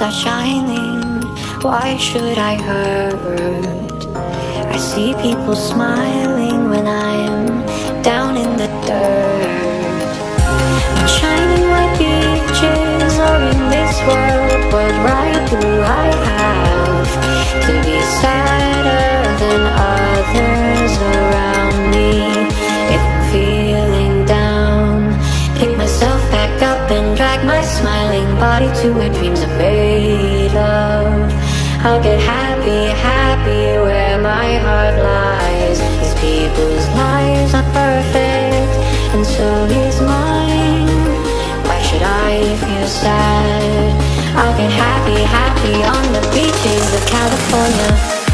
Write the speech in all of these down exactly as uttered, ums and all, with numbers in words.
are shining. Why should I hurt? I see people smiling when I am down in the dirt. Shining like beaches are in this world, what right do I have to be sadder than others around me? If I'm feeling down, pick myself back up and drag my smiling body to where dreams are made of. I'll get happy, happy where my heart lies. These people's lives are perfect, and so is mine. Why should I feel sad? I'll get happy, happy on the beaches of California.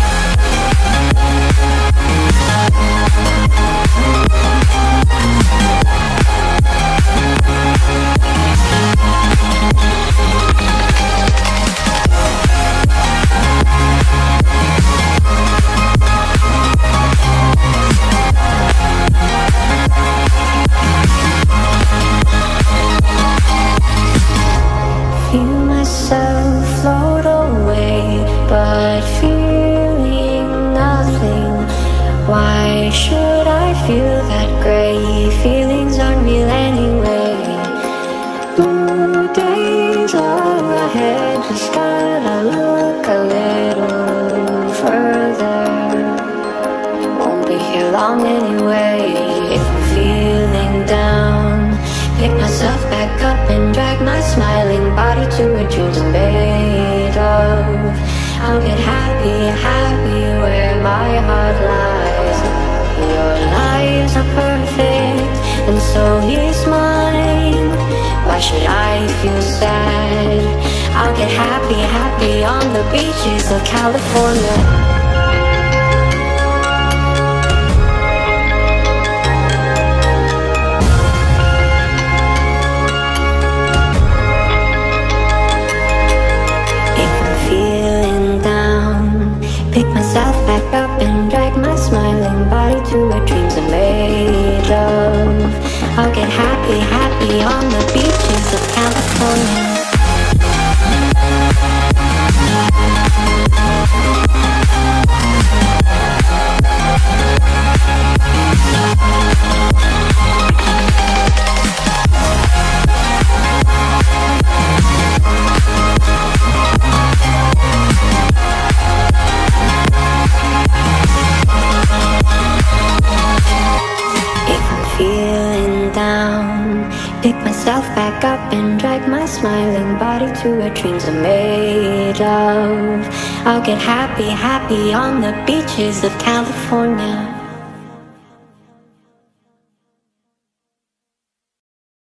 Feel myself float away, but feeling nothing. Why should I feel that gray? Feelings aren't real anyway. Blue days are ahead, just gotta look a little further. Won't be here long anyway. If I'm feeling down, pick myself back up and drag my smiling body to where dreams are made of. I'll get happy, happy where my heart lies. Your lives are perfect, and so is mine. Why should I feel sad? I'll get happy, happy on the beaches of California. Pick myself back up and drag my smiling body to where dreams are made of. I'll get happy, happy on the beaches of California. Feeling down, pick myself back up and drag my smiling body to where dreams are made of. I'll get happy, happy on the beaches of California.